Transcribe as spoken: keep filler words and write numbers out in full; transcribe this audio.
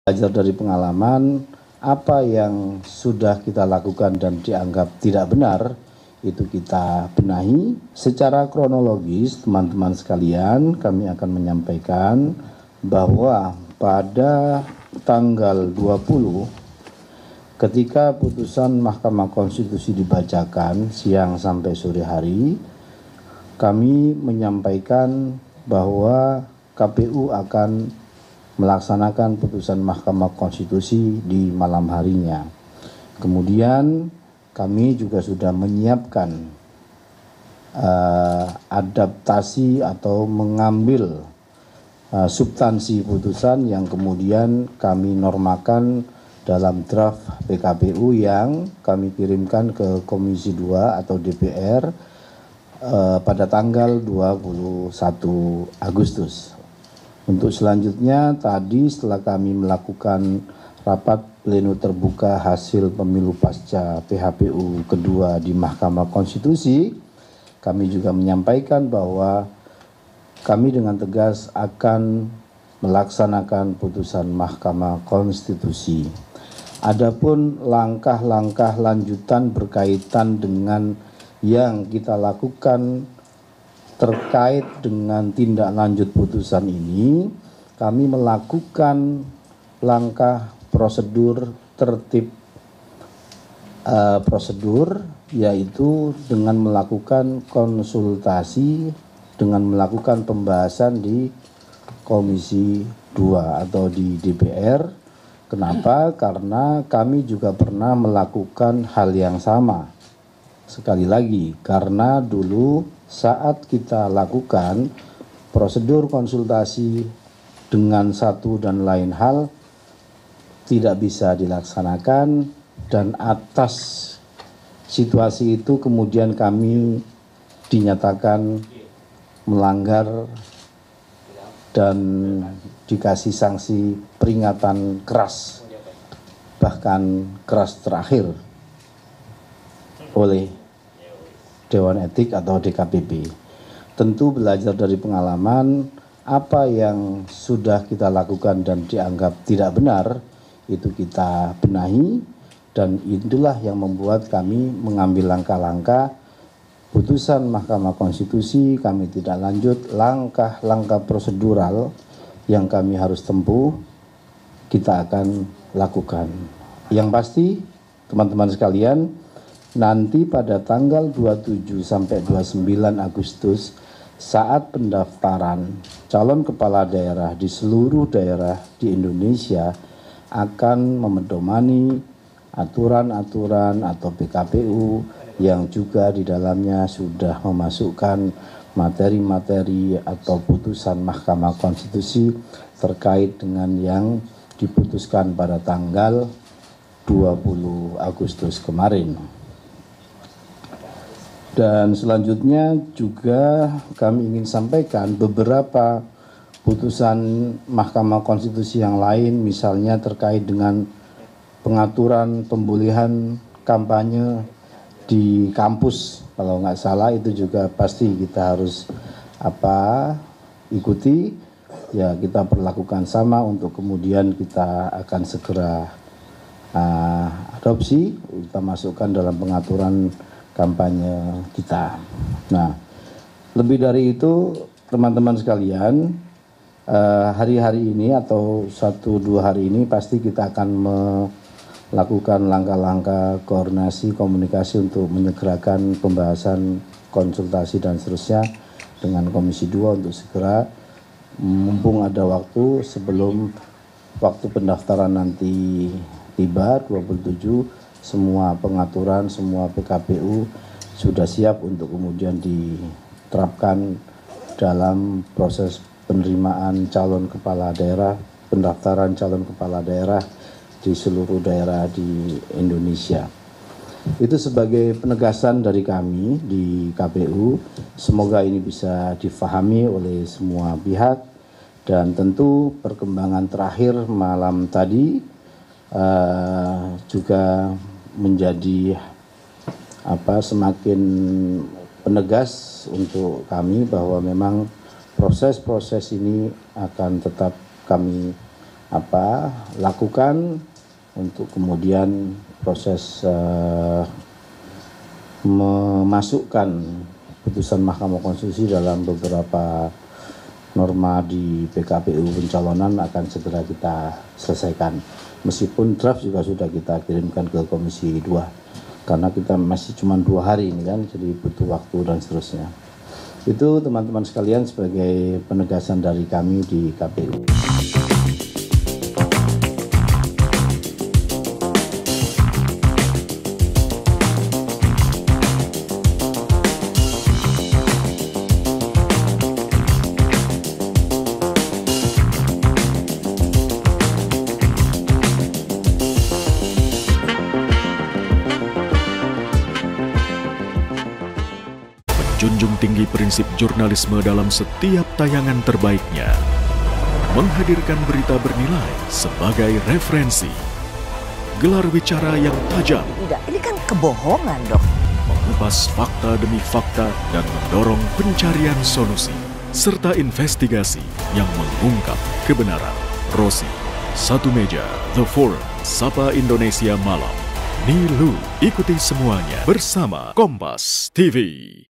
Belajar dari pengalaman, apa yang sudah kita lakukan dan dianggap tidak benar, itu kita benahi. Secara kronologis, teman-teman sekalian, kami akan menyampaikan bahwa pada tanggal dua puluh, ketika putusan Mahkamah Konstitusi dibacakan siang sampai sore hari, kami menyampaikan bahwa K P U akan melaksanakan putusan Mahkamah Konstitusi di malam harinya. Kemudian kami juga sudah menyiapkan uh, adaptasi atau mengambil uh, substansi putusan yang kemudian kami normakan dalam draft P K P U yang kami kirimkan ke Komisi dua atau D P R uh, pada tanggal dua puluh satu Agustus. Untuk selanjutnya, tadi setelah kami melakukan rapat pleno terbuka hasil pemilu pasca P H P U kedua di Mahkamah Konstitusi, kami juga menyampaikan bahwa kami dengan tegas akan melaksanakan putusan Mahkamah Konstitusi. Adapun langkah-langkah lanjutan berkaitan dengan yang kita lakukan terkait dengan tindak lanjut putusan ini, kami melakukan langkah prosedur tertib uh, prosedur, yaitu dengan melakukan konsultasi, dengan melakukan pembahasan di Komisi dua atau di D P R. Kenapa? Karena kami juga pernah melakukan hal yang sama. Sekali lagi, karena dulu saat kita lakukan prosedur konsultasi dengan satu dan lain hal tidak bisa dilaksanakan, dan atas situasi itu kemudian kami dinyatakan melanggar dan dikasih sanksi peringatan keras, bahkan keras terakhir oleh Dewan Etik atau D K P P. Tentu belajar dari pengalaman, apa yang sudah kita lakukan dan dianggap tidak benar, itu kita benahi, dan itulah yang membuat kami mengambil langkah-langkah putusan Mahkamah Konstitusi. Kami tidak lanjut langkah-langkah prosedural yang kami harus tempuh, kita akan lakukan. Yang pasti, teman-teman sekalian, nanti pada tanggal dua puluh tujuh sampai dua puluh sembilan Agustus saat pendaftaran calon kepala daerah di seluruh daerah di Indonesia akan memedomani aturan-aturan atau P K P U yang juga di dalamnya sudah memasukkan materi-materi atau putusan Mahkamah Konstitusi terkait dengan yang diputuskan pada tanggal dua puluh Agustus kemarin. Dan selanjutnya juga kami ingin sampaikan beberapa putusan Mahkamah Konstitusi yang lain, misalnya terkait dengan pengaturan pembolehan kampanye di kampus. Kalau nggak salah itu juga pasti kita harus apa ikuti, ya kita perlakukan sama untuk kemudian kita akan segera uh, adopsi, kita masukkan dalam pengaturan kampanye kita. Nah, lebih dari itu, teman-teman sekalian, hari-hari uh, ini atau satu dua hari ini pasti kita akan melakukan langkah-langkah koordinasi komunikasi untuk menyegerakan pembahasan konsultasi dan seterusnya dengan Komisi dua untuk segera, mumpung ada waktu sebelum waktu pendaftaran nanti tiba dua puluh tujuh, semua pengaturan, semua P K P U sudah siap untuk kemudian diterapkan dalam proses penerimaan calon kepala daerah, pendaftaran calon kepala daerah di seluruh daerah di Indonesia. Itu sebagai penegasan dari kami di K P U, semoga ini bisa difahami oleh semua pihak, dan tentu perkembangan terakhir malam tadi uh, juga menjadi apa semakin penegas untuk kami bahwa memang proses-proses ini akan tetap kami apa lakukan untuk kemudian proses uh, memasukkan putusan Mahkamah Konstitusi dalam beberapa norma di P K P U pencalonan akan segera kita selesaikan. Meskipun draft juga sudah kita kirimkan ke Komisi dua, karena kita masih cuma dua hari ini kan, jadi butuh waktu dan seterusnya. Itu teman-teman sekalian sebagai penegasan dari kami di K P U. Junjung tinggi prinsip jurnalisme dalam setiap tayangan terbaiknya. Menghadirkan berita bernilai sebagai referensi. Gelar bicara yang tajam. Tidak, ini kan kebohongan, Dok. Mengupas fakta demi fakta dan mendorong pencarian solusi. Serta investigasi yang mengungkap kebenaran. Rosi, Satu Meja, The Forum, Sapa Indonesia Malam. Nilu, ikuti semuanya bersama Kompas T V.